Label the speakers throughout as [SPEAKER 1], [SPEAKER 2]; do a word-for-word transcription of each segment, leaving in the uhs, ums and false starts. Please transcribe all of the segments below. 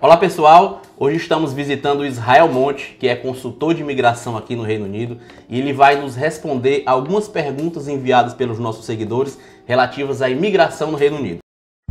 [SPEAKER 1] Olá pessoal, hoje estamos visitando o Israel Monte, que é consultor de imigração aqui no Reino Unido, e ele vai nos responder algumas perguntas enviadas pelos nossos seguidores relativas à imigração no Reino Unido.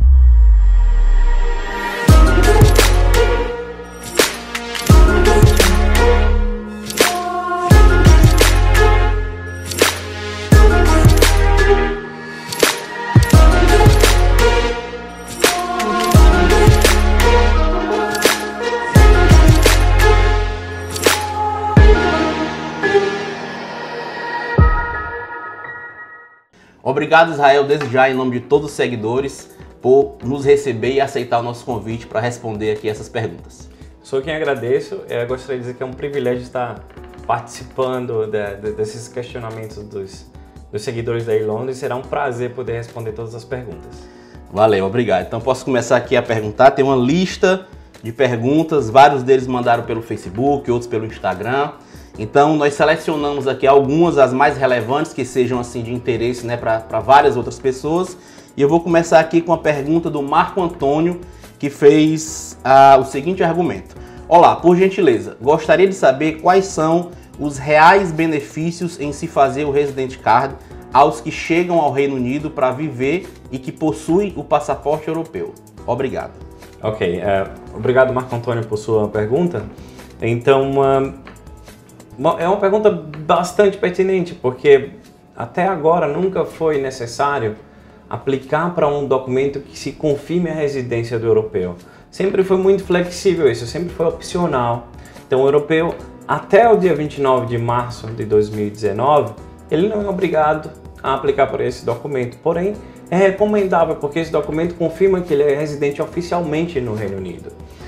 [SPEAKER 1] Obrigado, Israel, desde já, em nome de todos os seguidores, por nos receber e aceitar o nosso convite para responder aqui essas perguntas.
[SPEAKER 2] Sou quem agradeço. Eu gostaria de dizer que é um privilégio estar participando de, de, desses questionamentos dos, dos seguidores da Irlanda e será um prazer poder responder todas as perguntas.
[SPEAKER 1] Valeu, obrigado. Então posso começar aqui a perguntar. Tem uma lista de perguntas, vários deles mandaram pelo Facebook, outros pelo Instagram. Então nós selecionamos aqui algumas, as mais relevantes, que sejam assim de interesse, né, para várias outras pessoas. E eu vou começar aqui com a pergunta do Marco Antônio, que fez ah, o seguinte argumento. Olá, por gentileza, gostaria de saber quais são os reais benefícios em se fazer o Resident Card aos que chegam ao Reino Unido para viver e que possuem o passaporte europeu. Obrigado.
[SPEAKER 2] Ok, uh, obrigado Marco Antônio por sua pergunta. Então, uh... é uma pergunta bastante pertinente, porque até agora nunca foi necessário aplicar para um documento que se confirme a residência do europeu. Sempre foi muito flexível isso, sempre foi opcional. Então o europeu, até o dia vinte e nove de março de dois mil e dezenove, ele não é obrigado a aplicar para esse documento, porém é recomendável, porque esse documento confirma que ele é residente oficialmente no Reino Unido.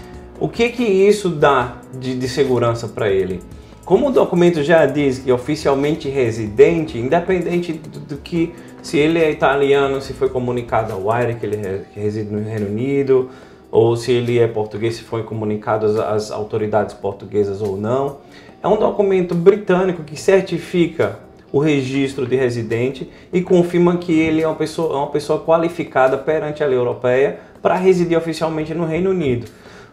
[SPEAKER 2] O que que isso dá de, de segurança para ele? Como o documento já diz que é oficialmente residente, independente do, do que, se ele é italiano, se foi comunicado ao I R E que ele re, que reside no Reino Unido, ou se ele é português, se foi comunicado às, às autoridades portuguesas ou não. É um documento britânico que certifica o registro de residente e confirma que ele é uma pessoa, uma pessoa qualificada perante a lei europeia para residir oficialmente no Reino Unido.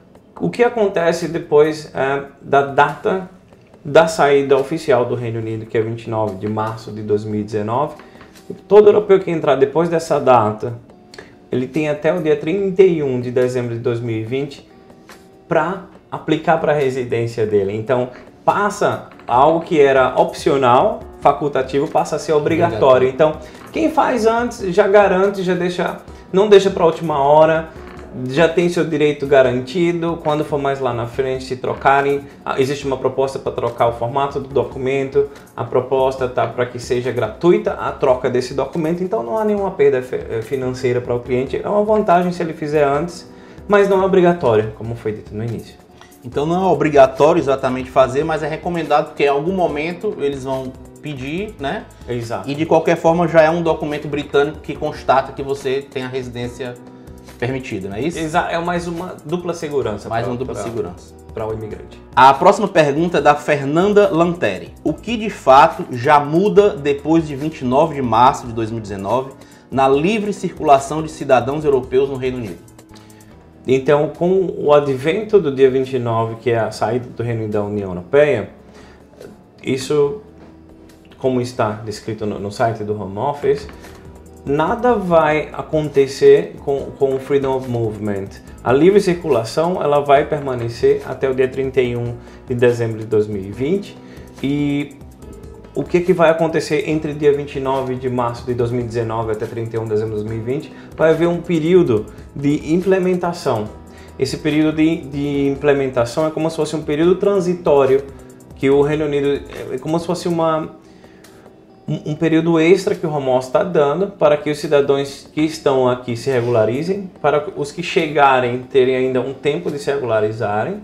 [SPEAKER 2] O que acontece depois é, da data da saída oficial do Reino Unido, que é vinte e nove de março de dois mil e dezenove, todo europeu que entrar depois dessa data, ele tem até o dia trinta e um de dezembro de dois mil e vinte para aplicar para a residência dele. Então, passa algo que era opcional, facultativo, passa a ser obrigatório. Então, quem faz antes já garante, já deixa, não deixa para a última hora, já tem seu direito garantido. Quando for mais lá na frente, se trocarem, existe uma proposta para trocar o formato do documento, a proposta está para que seja gratuita a troca desse documento, então não há nenhuma perda financeira para o cliente, é uma vantagem se ele fizer antes, mas não é obrigatório, como foi dito no início.
[SPEAKER 1] Então não é obrigatório exatamente fazer, mas é recomendado porque em algum momento eles vão pedir, né?
[SPEAKER 2] Exato.
[SPEAKER 1] E de qualquer forma já é um documento britânico que constata que você tem a residência permitida, não é isso?
[SPEAKER 2] Exato, é mais uma dupla segurança.
[SPEAKER 1] Mais
[SPEAKER 2] pra,
[SPEAKER 1] uma dupla
[SPEAKER 2] pra,
[SPEAKER 1] segurança.
[SPEAKER 2] Para o imigrante.
[SPEAKER 1] A próxima pergunta é da Fernanda Lanteri. O que de fato já muda depois de vinte e nove de março de dois mil e dezenove na livre circulação de cidadãos europeus no Reino Unido?
[SPEAKER 2] Então, com o advento do dia vinte e nove, que é a saída do Reino Unido da União Europeia, isso, como está descrito no, no site do Home Office, nada vai acontecer com, com o Freedom of Movement. A livre circulação ela vai permanecer até o dia trinta e um de dezembro de dois mil e vinte. E o que, que vai acontecer entre dia vinte e nove de março de dois mil e dezenove até trinta e um de dezembro de dois mil e vinte? Vai haver um período de implementação. Esse período de, de implementação é como se fosse um período transitório, que o Reino Unido é como se fosse uma um período extra que o Home Office está dando para que os cidadãos que estão aqui se regularizem, para os que chegarem terem ainda um tempo de se regularizarem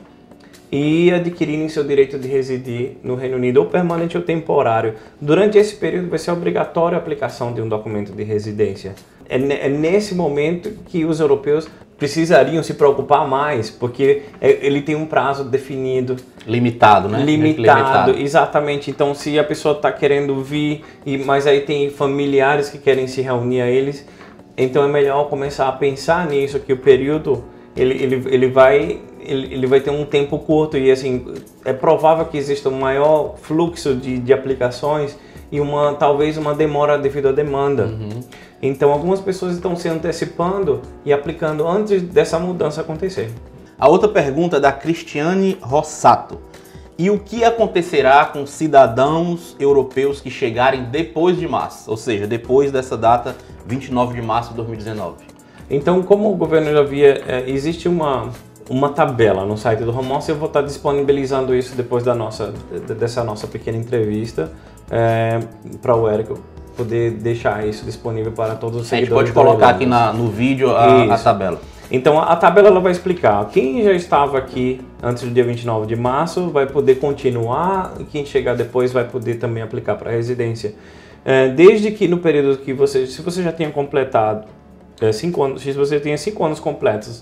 [SPEAKER 2] e adquirirem seu direito de residir no Reino Unido, ou permanente ou temporário. Durante esse período vai ser obrigatória a aplicação de um documento de residência. É, é nesse momento que os europeus precisariam se preocupar mais, porque ele tem um prazo definido.
[SPEAKER 1] Limitado, né?
[SPEAKER 2] Limitado,
[SPEAKER 1] Limitado.
[SPEAKER 2] Exatamente. Então, se a pessoa está querendo vir, e, mas aí tem familiares que querem se reunir a eles, então é melhor começar a pensar nisso, que o período ele, ele, ele vai ele, ele vai ter um tempo curto e assim, é provável que exista um maior fluxo de, de aplicações e uma, talvez uma demora devido à demanda. Uhum. Então algumas pessoas estão se antecipando e aplicando antes dessa mudança acontecer.
[SPEAKER 1] A outra pergunta é da Cristiane Rossato. E o que acontecerá com cidadãos europeus que chegarem depois de março? Ou seja, depois dessa data, vinte e nove de março de dois mil e dezenove.
[SPEAKER 2] Então, como o governo já havia, existe uma, uma tabela no site do Home Office, eu vou estar disponibilizando isso depois da nossa, dessa nossa pequena entrevista, é, para o Érico poder deixar isso disponível para todos os seguidores.
[SPEAKER 1] A gente pode colocar aqui na, no vídeo a, a tabela.
[SPEAKER 2] Então a, a tabela ela vai explicar quem já estava aqui antes do dia vinte e nove de março vai poder continuar e quem chegar depois vai poder também aplicar para residência. É, desde que no período que você, se você já tinha completado é, cinco anos, se você tinha cinco anos completos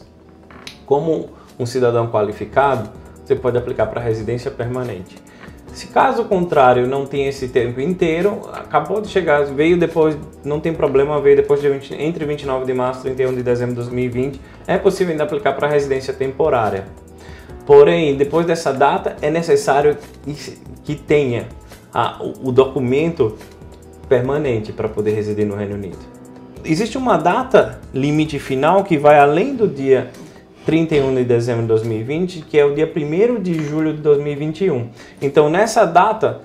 [SPEAKER 2] como um cidadão qualificado, você pode aplicar para residência permanente. Se caso contrário não tem esse tempo inteiro, acabou de chegar, veio depois, não tem problema, veio depois de vinte, entre vinte e nove de março e trinta e um de dezembro de dois mil e vinte, é possível ainda aplicar para residência temporária. Porém, depois dessa data é necessário que tenha a, o, o documento permanente para poder residir no Reino Unido. Existe uma data limite final que vai além do dia trinta e um de dezembro de dois mil e vinte, que é o dia primeiro de julho de dois mil e vinte e um. Então, nessa data,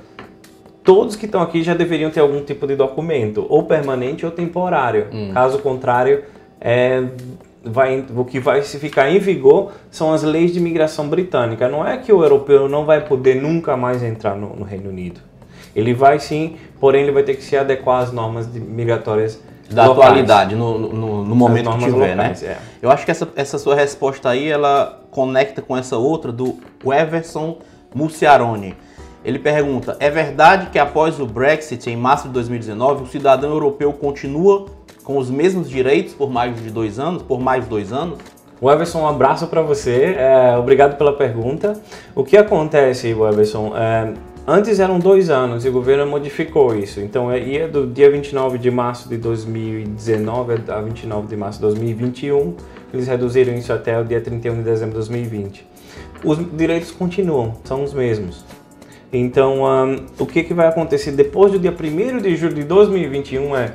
[SPEAKER 2] todos que estão aqui já deveriam ter algum tipo de documento, ou permanente ou temporário. Hum. Caso contrário, é, vai, o que vai ficar em vigor são as leis de imigração britânica. Não é que o europeu não vai poder nunca mais entrar no, no Reino Unido. Ele vai sim, porém ele vai ter que se adequar às normas migratórias
[SPEAKER 1] da locais. Atualidade, no, no, no momento que tiver,
[SPEAKER 2] locais,
[SPEAKER 1] né?
[SPEAKER 2] É.
[SPEAKER 1] Eu acho que essa, essa sua resposta aí, ela conecta com essa outra do Everson Muciarone. Ele pergunta, é verdade que após o Brexit, em março de dois mil e dezenove, o cidadão europeu continua com os mesmos direitos por mais de dois anos, por mais dois anos?
[SPEAKER 2] O Everson, um abraço para você, é, obrigado pela pergunta. O que acontece, Everson, é, antes eram dois anos e o governo modificou isso, então ia do dia vinte e nove de março de dois mil e dezenove a vinte e nove de março de dois mil e vinte e um, eles reduziram isso até o dia trinta e um de dezembro de dois mil e vinte. Os direitos continuam, são os mesmos. Então, um, o que, que vai acontecer depois do dia primeiro de julho de dois mil e vinte e um é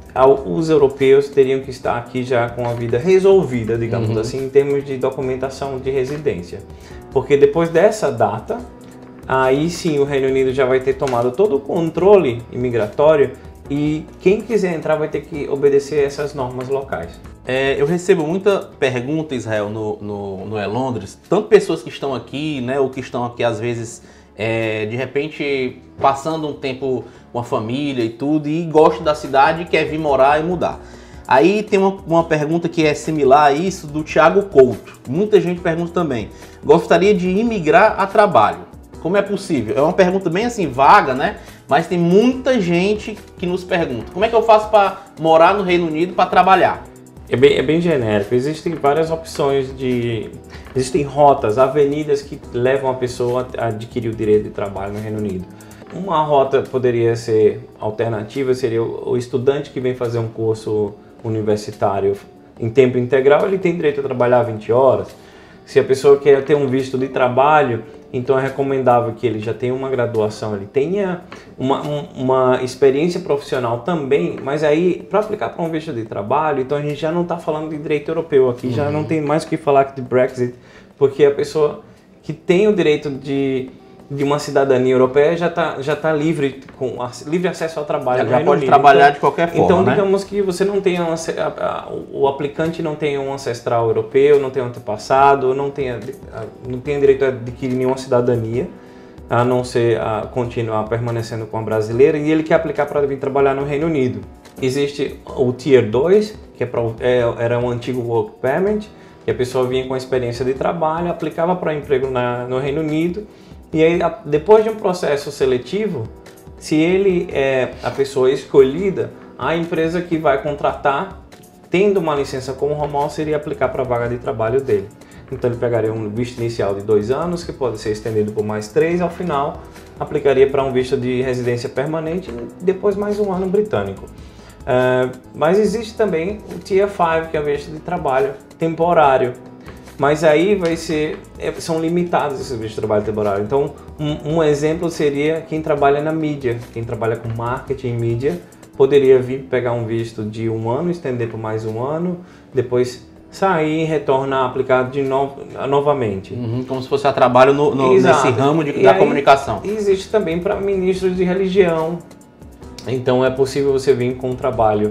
[SPEAKER 2] os europeus teriam que estar aqui já com a vida resolvida, digamos uhum. assim, em termos de documentação de residência. Porque depois dessa data, aí sim o Reino Unido já vai ter tomado todo o controle imigratório e quem quiser entrar vai ter que obedecer essas normas locais.
[SPEAKER 1] É, eu recebo muita pergunta, Israel, no, no, no É Londres, tanto pessoas que estão aqui, né, ou que estão aqui às vezes, é, de repente, passando um tempo com a família e tudo, e gostam da cidade e quer vir morar e mudar. Aí tem uma, uma pergunta que é similar a isso do Thiago Couto. Muita gente pergunta também, gostaria de imigrar a trabalho. Como é possível? É uma pergunta bem assim, vaga, né? Mas tem muita gente que nos pergunta, como é que eu faço para morar no Reino Unido para trabalhar?
[SPEAKER 2] É bem, é bem genérico, existem várias opções de... Existem rotas, avenidas que levam a pessoa a adquirir o direito de trabalho no Reino Unido. Uma rota poderia ser alternativa, seria o estudante que vem fazer um curso universitário em tempo integral, ele tem direito a trabalhar vinte horas. Se a pessoa quer ter um visto de trabalho, então é recomendável que ele já tenha uma graduação, ele tenha uma, uma experiência profissional também, mas aí para aplicar para um visto de trabalho, então a gente já não está falando de direito europeu aqui, uhum. já não tem mais o que falar de Brexit, porque a pessoa que tem o direito de, de uma cidadania europeia já está já tá livre, com livre acesso ao trabalho.
[SPEAKER 1] Já, já pode trabalhar então, de qualquer forma,
[SPEAKER 2] Então
[SPEAKER 1] né?
[SPEAKER 2] digamos que você não tem um, o aplicante não tem um ancestral europeu, não tem um antepassado, não tem, não tem direito a adquirir nenhuma cidadania, a não ser a continuar permanecendo com a brasileira, e ele quer aplicar para vir trabalhar no Reino Unido. Existe o Tier dois, que é pra, é, era um antigo Work Permit, que a pessoa vinha com a experiência de trabalho, aplicava para emprego na, no Reino Unido, e aí depois de um processo seletivo, se ele é a pessoa escolhida, a empresa que vai contratar, tendo uma licença como home office, iria aplicar para a vaga de trabalho dele. Então ele pegaria um visto inicial de dois anos, que pode ser estendido por mais três, ao final aplicaria para um visto de residência permanente e depois mais um ano britânico. Uh, mas existe também o Tier cinco, que é o visto de trabalho temporário. Mas aí vai ser, são limitados esses vistos de trabalho temporário. Então, um, um exemplo seria quem trabalha na mídia, quem trabalha com marketing e mídia, poderia vir pegar um visto de um ano, estender por mais um ano, depois sair e retornar, aplicar de novo, novamente.
[SPEAKER 1] Uhum, como se fosse a trabalho no, no, nesse ramo de, da aí, comunicação.
[SPEAKER 2] Existe também para ministros de religião. Então é possível você vir com um trabalho,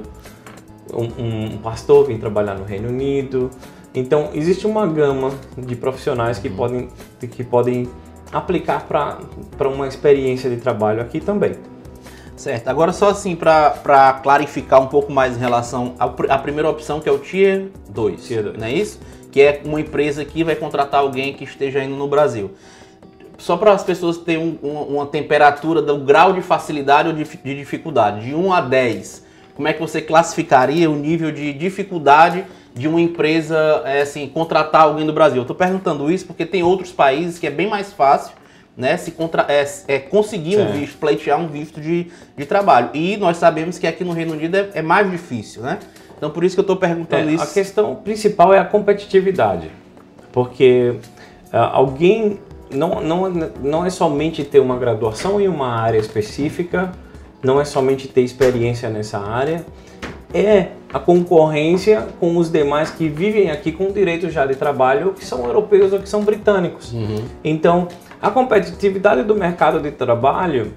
[SPEAKER 2] um, um pastor vir trabalhar no Reino Unido. Então existe uma gama de profissionais que, uhum. podem, que podem aplicar para uma experiência de trabalho aqui também.
[SPEAKER 1] Certo. Agora só assim para clarificar um pouco mais em relação à primeira opção, que é o Tier dois, Tier dois, não é isso? Que é uma empresa que vai contratar alguém que esteja indo no Brasil. Só para as pessoas terem um, uma temperatura do grau de facilidade ou de, de dificuldade, de um a dez, como é que você classificaria o nível de dificuldade de uma empresa é, assim, contratar alguém do Brasil? Eu estou perguntando isso porque tem outros países que é bem mais fácil, né, se contra, é, é conseguir um visto, pleitear um visto de, de trabalho. E nós sabemos que aqui no Reino Unido é, é mais difícil, né? Então por isso que eu estou perguntando
[SPEAKER 2] é,
[SPEAKER 1] isso.
[SPEAKER 2] A questão principal é a competitividade, porque uh, alguém não, não, não é somente ter uma graduação em uma área específica, não é somente ter experiência nessa área, é a concorrência com os demais que vivem aqui com direito já de trabalho, que são europeus ou que são britânicos. Uhum. Então, a competitividade do mercado de trabalho,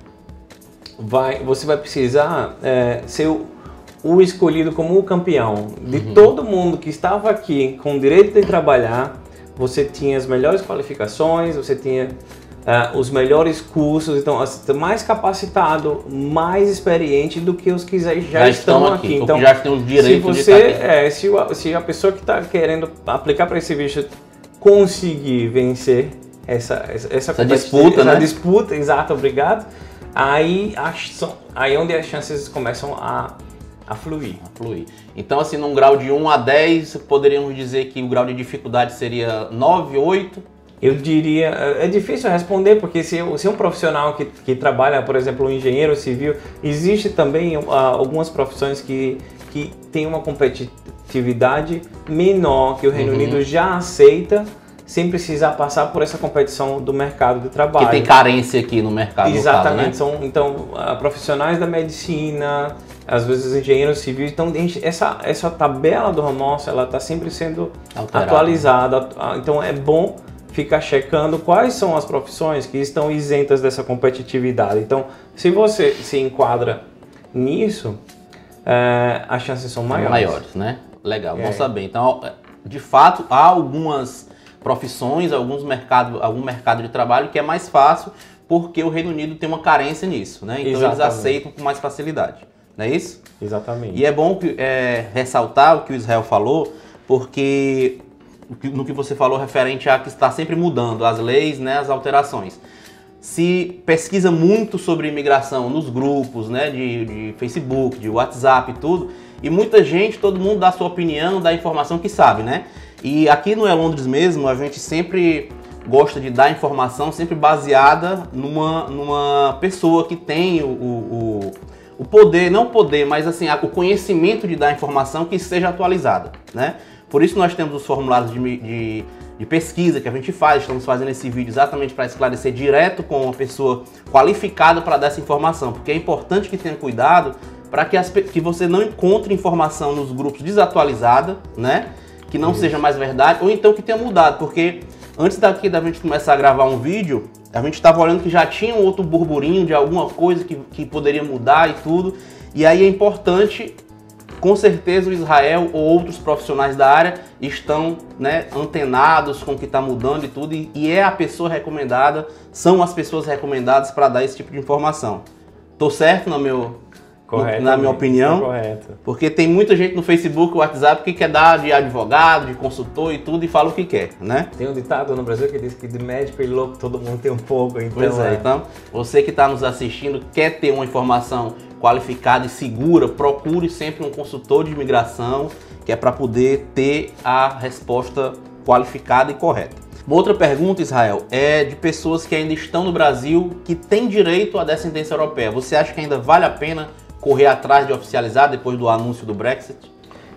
[SPEAKER 2] vai, você vai precisar é, ser o, o escolhido como o campeão. De uhum. todo mundo que estava aqui com direito de trabalhar, você tinha as melhores qualificações, você tinha uh, os melhores cursos, então você mais capacitado, mais experiente do que os que já, já, já estão, estão aqui. aqui. Então,
[SPEAKER 1] já tem os direitos
[SPEAKER 2] se você, de estar aqui. É, se, o, se a pessoa que está querendo aplicar para esse visto conseguir vencer essa, essa, essa,
[SPEAKER 1] essa disputa,
[SPEAKER 2] essa
[SPEAKER 1] né?
[SPEAKER 2] disputa, exato, obrigado. Aí, aí onde as chances começam a, a fluir.
[SPEAKER 1] a fluir. Então, assim, num grau de um a dez, poderíamos dizer que o grau de dificuldade seria nove, oito?
[SPEAKER 2] Eu diria, é difícil responder, porque se, se um profissional que, que trabalha, por exemplo, um engenheiro civil, existe também uh, algumas profissões que, que têm uma competitividade menor, que o Reino uhum. Unido já aceita, sem precisar passar por essa competição do mercado de trabalho.
[SPEAKER 1] Que tem carência aqui no mercado
[SPEAKER 2] Exatamente.
[SPEAKER 1] local, né?
[SPEAKER 2] São, então, uh, profissionais da medicina, às vezes engenheiros civis, então essa, essa tabela do home office, ela está sempre sendo Alterado. atualizada, então é bom ficar checando quais são as profissões que estão isentas dessa competitividade. Então, se você se enquadra nisso, é, as chances são maiores.
[SPEAKER 1] Maiores, né? Legal, é. Bom saber. Então, de fato, há algumas profissões, alguns mercado, algum mercado de trabalho que é mais fácil porque o Reino Unido tem uma carência nisso, né? Então Exatamente. Eles aceitam com mais facilidade, não é isso?
[SPEAKER 2] Exatamente.
[SPEAKER 1] E é bom é, ressaltar o que o Israel falou, porque no que você falou referente a que está sempre mudando as leis, né, as alterações. Se pesquisa muito sobre imigração nos grupos, né, de, de Facebook, de WhatsApp e tudo, e muita gente, todo mundo dá a sua opinião, dá a informação que sabe, né? E aqui no É Londres mesmo, a gente sempre gosta de dar informação sempre baseada numa, numa pessoa que tem o, o, o poder, não o poder, mas assim, o conhecimento de dar informação que seja atualizada, né? Por isso nós temos os formulários de, de, de pesquisa que a gente faz, estamos fazendo esse vídeo exatamente para esclarecer direto com uma pessoa qualificada para dar essa informação, porque é importante que tenha cuidado para que, as, que você não encontre informação nos grupos desatualizada, né? Que não Isso. seja mais verdade, ou então que tenha mudado, porque antes daqui da gente começar a gravar um vídeo, a gente estava olhando que já tinha um outro burburinho de alguma coisa que, que poderia mudar e tudo, e aí é importante, com certeza o Israel ou outros profissionais da área estão, né, antenados com o que está mudando e tudo, e, e é a pessoa recomendada, são as pessoas recomendadas para dar esse tipo de informação. Tô certo no meu...
[SPEAKER 2] Correto,
[SPEAKER 1] na minha opinião,
[SPEAKER 2] correto.
[SPEAKER 1] Porque tem muita gente no Facebook, WhatsApp que quer dar de advogado, de consultor e tudo e fala o que quer, né?
[SPEAKER 2] Tem um ditado no Brasil que diz que de médico e louco todo mundo tem um pouco, então...
[SPEAKER 1] Pois é, é. Então você que está nos assistindo, quer ter uma informação qualificada e segura, procure sempre um consultor de imigração, que é para poder ter a resposta qualificada e correta. Uma outra pergunta, Israel, é de pessoas que ainda estão no Brasil, que têm direito à descendência europeia. Você acha que ainda vale a pena correr atrás de oficializar depois do anúncio do Brexit?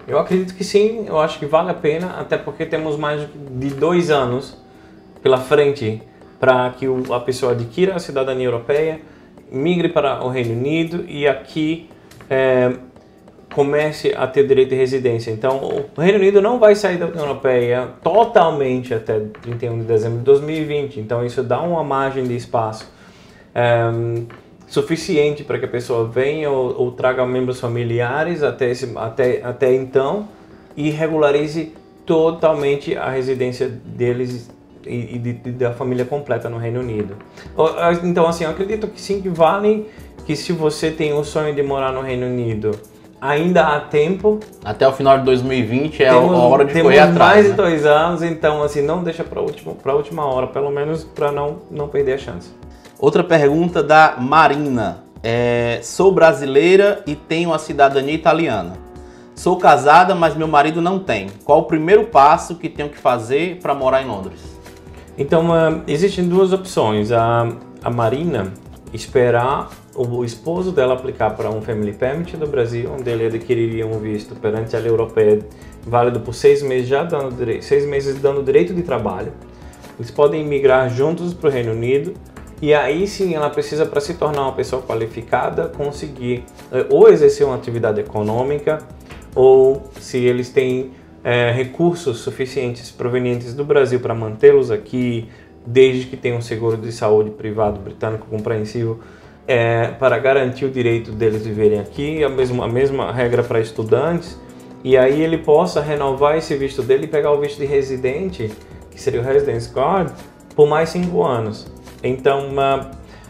[SPEAKER 2] Eu acredito que sim, eu acho que vale a pena, até porque temos mais de dois anos pela frente para que a pessoa adquira a cidadania europeia, migre para o Reino Unido e aqui é, comece a ter direito de residência. Então, o Reino Unido não vai sair da União Europeia totalmente até trinta e um de dezembro de dois mil e vinte, então isso dá uma margem de espaço é, suficiente para que a pessoa venha ou, ou traga membros familiares até, esse, até, até então e regularize totalmente a residência deles e, e de, de, da família completa no Reino Unido. Então, assim, eu acredito que sim, que vale, que se você tem o sonho de morar no Reino Unido, ainda há tempo.
[SPEAKER 1] Até o final de dois mil e vinte é
[SPEAKER 2] temos,
[SPEAKER 1] a hora de
[SPEAKER 2] temos
[SPEAKER 1] correr atrás.
[SPEAKER 2] mais
[SPEAKER 1] né?
[SPEAKER 2] de dois anos, então, assim, não deixa para a última, para a última hora, pelo menos para não, não perder a chance.
[SPEAKER 1] Outra pergunta da Marina. É, sou brasileira e tenho a cidadania italiana. Sou casada, mas meu marido não tem. Qual o primeiro passo que tenho que fazer para morar em Londres?
[SPEAKER 2] Então, uh, existem duas opções. A, a Marina esperar o esposo dela aplicar para um Family Permit do Brasil, onde ele adquiriria um visto perante a lei europeia válido por seis meses, já dando direito, seis meses dando direito de trabalho. Eles podem migrar juntos para o Reino Unido. E aí sim ela precisa, para se tornar uma pessoa qualificada, conseguir ou exercer uma atividade econômica, ou se eles têm é, recursos suficientes provenientes do Brasil para mantê-los aqui, desde que tenham um seguro de saúde privado britânico compreensível, é, para garantir o direito deles viverem aqui, a mesma, a mesma regra para estudantes, e aí ele possa renovar esse visto dele e pegar o visto de residente, que seria o Residence Card, por mais cinco anos. Então, uma,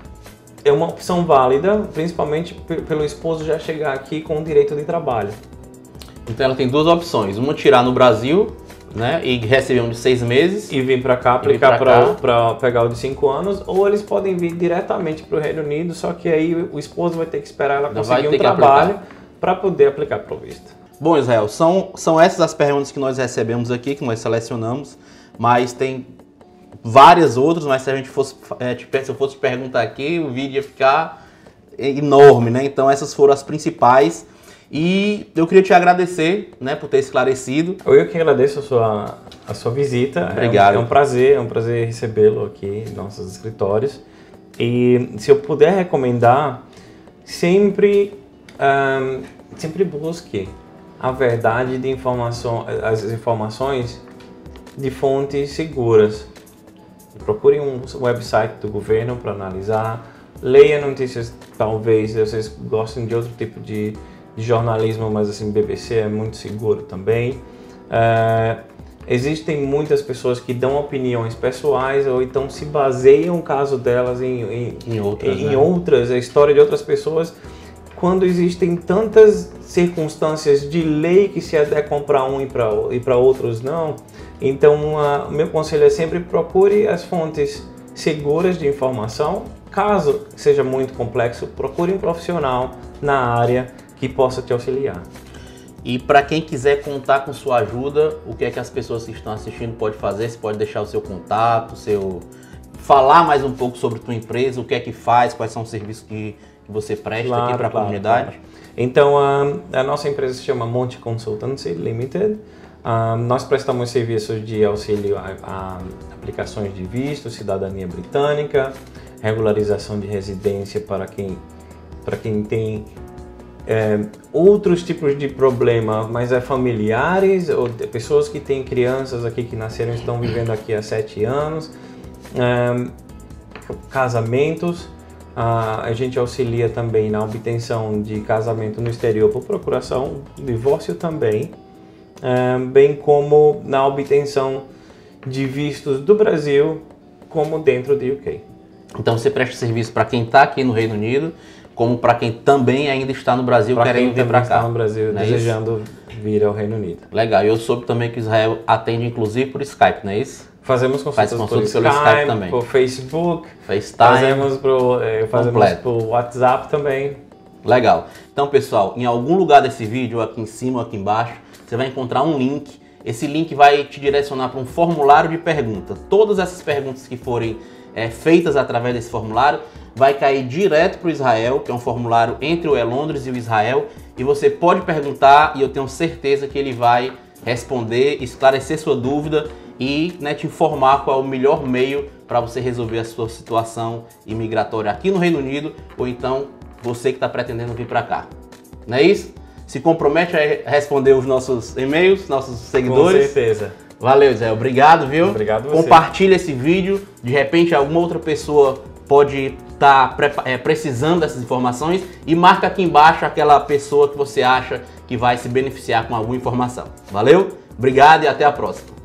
[SPEAKER 2] é uma opção válida, principalmente pelo esposo já chegar aqui com o direito de trabalho.
[SPEAKER 1] Então ela tem duas opções, uma tirar no Brasil, né, e receber um de seis meses.
[SPEAKER 2] E vir para cá, aplicar para pegar o de cinco anos, ou eles podem vir diretamente para o Reino Unido, só que aí o esposo vai ter que esperar ela conseguir um trabalho para poder aplicar para o visto.
[SPEAKER 1] Bom, Israel, são, são essas as perguntas que nós recebemos aqui, que nós selecionamos, mas tem várias outras, mas se a gente fosse, é, se eu fosse te perguntar aqui, o vídeo ia ficar enorme, né? Então essas foram as principais e eu queria te agradecer, né, por ter esclarecido.
[SPEAKER 2] Eu que agradeço a sua, a sua visita.
[SPEAKER 1] Obrigado.
[SPEAKER 2] É um, é um prazer, é um prazer recebê-lo aqui em nossos escritórios. E se eu puder recomendar, sempre, um, sempre busque a verdade de informação, as informações de fontes seguras. Procure um website do governo para analisar, leia notícias, talvez vocês gostem de outro tipo de, de jornalismo, mas assim, B B C é muito seguro também. Uh, existem muitas pessoas que dão opiniões pessoais ou então se baseiam o caso delas em, em,
[SPEAKER 1] em, outras,
[SPEAKER 2] em
[SPEAKER 1] né?
[SPEAKER 2] outras, a história de outras pessoas, quando existem tantas circunstâncias de lei que se adequam para um e para outros não. Então, o meu conselho é sempre procure as fontes seguras de informação. Caso seja muito complexo, procure um profissional na área que possa te auxiliar.
[SPEAKER 1] E para quem quiser contar com sua ajuda, o que é que as pessoas que estão assistindo podem fazer? Você pode deixar o seu contato, seu... falar mais um pouco sobre a tua empresa, o que é que faz, quais são os serviços que, que você presta claro, aqui para a claro, comunidade. Claro.
[SPEAKER 2] Então, a, a nossa empresa se chama Monte Consultancy Limited. Uh, nós prestamos serviços de auxílio a, a aplicações de visto, cidadania britânica, regularização de residência para quem, para quem tem é, outros tipos de problema, mas é familiares ou pessoas que têm crianças aqui que nasceram e estão vivendo aqui há sete anos, é, casamentos. Uh, a gente auxilia também na obtenção de casamento no exterior por procuração, divórcio também. Uh, bem como na obtenção de vistos do Brasil, como dentro do U K.
[SPEAKER 1] Então você presta serviço para quem está aqui no Reino Unido, como para quem também ainda está no Brasil pra querendo vir para cá.
[SPEAKER 2] Está no Brasil,
[SPEAKER 1] não
[SPEAKER 2] desejando
[SPEAKER 1] é
[SPEAKER 2] vir ao Reino Unido.
[SPEAKER 1] Legal, eu soube também que Israel atende inclusive por Skype, não é isso?
[SPEAKER 2] Fazemos consultas
[SPEAKER 1] Faz
[SPEAKER 2] por
[SPEAKER 1] Skype,
[SPEAKER 2] Skype
[SPEAKER 1] também.
[SPEAKER 2] por Facebook,
[SPEAKER 1] FaceTime,
[SPEAKER 2] fazemos por, eh, fazemos por WhatsApp também.
[SPEAKER 1] Legal. Então pessoal, em algum lugar desse vídeo, aqui em cima ou aqui embaixo, você vai encontrar um link esse link vai te direcionar para um formulário de pergunta. Todas essas perguntas que forem é, feitas através desse formulário vai cair direto para o Israel, que é um formulário entre o E-Londres e o Israel, e você pode perguntar e eu tenho certeza que ele vai responder, esclarecer sua dúvida e, né, te informar qual é o melhor meio para você resolver a sua situação imigratória aqui no Reino Unido ou então você que está pretendendo vir para cá. Não é isso? Se compromete a responder os nossos e-mails, nossos seguidores.
[SPEAKER 2] Com certeza.
[SPEAKER 1] Valeu, Zé. Obrigado, viu?
[SPEAKER 2] Obrigado você.
[SPEAKER 1] Compartilha esse vídeo. De repente, alguma outra pessoa pode estar tá, é, precisando dessas informações e marca aqui embaixo aquela pessoa que você acha que vai se beneficiar com alguma informação. Valeu? Obrigado e até a próxima.